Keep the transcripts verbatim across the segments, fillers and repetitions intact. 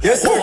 Yes, sir.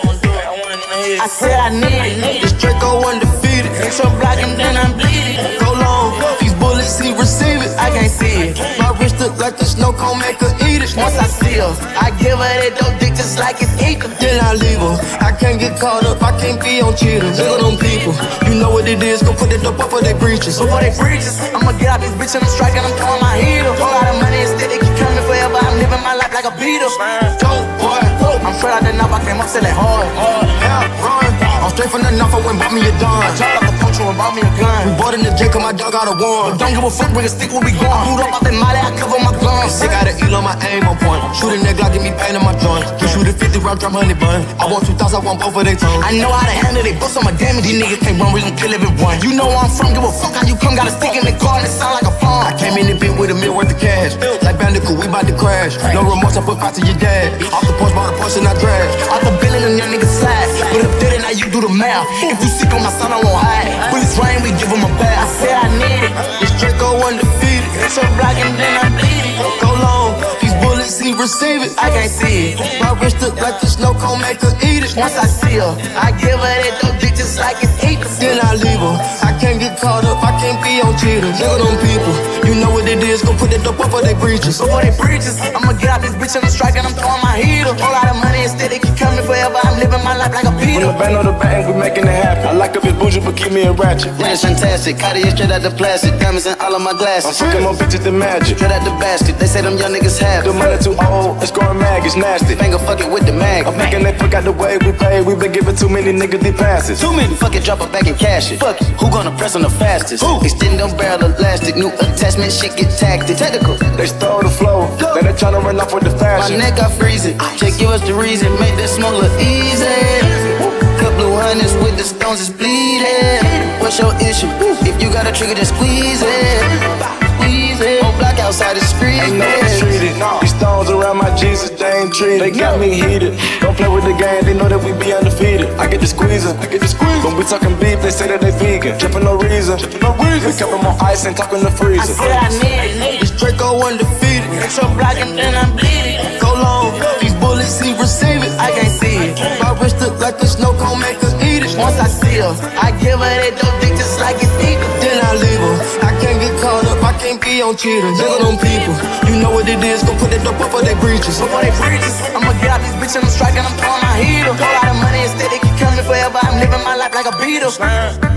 I said I need it. This Draco undefeated. Hit your block and then I'm bleeding. Go long. These bullets, he receive it. I can't see it. My wrist look like the snow cone, make her eat it. Once I see her, I give her that dope dick just like it's equal. Then I leave her. I can't get caught up. I can't be on cheaters. Look at them people. You know what it is. Go put that dope up for they breaches. Before they breaches, I'ma get out this bitch and I'm striking. I'm throwing my heater. Whole lot of money instead they keep coming forever. I'm living my life like a beetle. Dope boy. I'm straight out the knife. I came up selling hard. Yeah, run. I'm straight from the knife. I went bought me a dime. Dropped off the poacher and bought me a gun. We bought in the J cause my dog got a one. But don't give a fuck, bring a stick where we going. Boot up out that molly, I cover my guns. Sick out of eel on my aim on point. Shoot a nigga, Glock, give me pain in my joint. You shoot a fifty round drum, honey bun. I want two thousand, I want both of they tongues. I know how to handle they bust on my damage. These niggas can't run, we gon' kill everyone. You know where I'm from, give a fuck how you come. Got a stick in the car and it sound like a phone. I came in the bit with a meal worth of cash. Like Bandicoot, we bout to crash. No remorse, I put five to your dad. Off the porch, bought a Porsche and I drag. Off the billing and young niggas slide. But if did it, now you do the math. If you sick on my son, I won't hide. Bullets rain, we give him a bath. I said I need it. This Draco undefeated. Hit your block and then I'm bleeding. Go long. These bullets, he receive it. I can't see it. My wrist look like the snow cone, make her eat it. Once I see her, I give her that dope dick just like it's equal. Then I leave her. I can't get caught up. I can't be on cheaters. Look at them people. You know what it is. Go put that dope up for they breaches. Before they breaches, I'ma get out this bitch and I'm striking. I'm throwing my heater. Whole lot of money instead they keep coming forever. I'm living my life like a beetle. When the band on the bang, we making it happen. I like up his bougie, but keep me a ratchet. Man, it's fantastic. Cartier straight out the plastic. Diamonds in all of my glasses. I'm fucking more bitches than magic. Straight out the basket. They say them young niggas have The money too old, it's going mag, it's nasty. Finger fuck it with the mag. I'm thinking they forgot the way we pay. We been giving too many niggas the passes. Too many. Fuck it, drop it back and cash it. Fuck it. Who gonna press on the fastest? Who? Extend them barrel elastic. New attachment, shit get tactic. Technical. They stole the flow, then they tryna run off with the My fashion. neck got freezing. Check, give us the reason. Make that smoke look easy. Couple of hundreds with the stones is bleeding. What's your issue? If you got a trigger, just squeeze it. Squeeze it. Whole block outside the street. Ain't no one treated. These stones around my Jesus, they ain't treated. They got me heated. Don't play with the game, they know that we be undefeated. I get the squeezing, I get the squeeze. When we talking beef, they say that they vegan. Tripping no reason, tripping no reason. We kept them on ice and talking the I freezer. said I need it. This Draco undefeated. Hit your block and then I'm bleeding. Go long. These bullets, he receive it. I can't see it. My wrist look like the snow cone, make her eat it. Once I see her, I give her that dope dick just like it's equal. Then I leave her. I can't get caught up. I can't be on cheaters. Look at them people. You know what it is. Go put that dope up for they breaches. Before they breaches, I'ma get out this bitch and I'm striking. I'm throwing my heater. Whole lot of money instead they keep coming forever. I'm living my life like a beetle.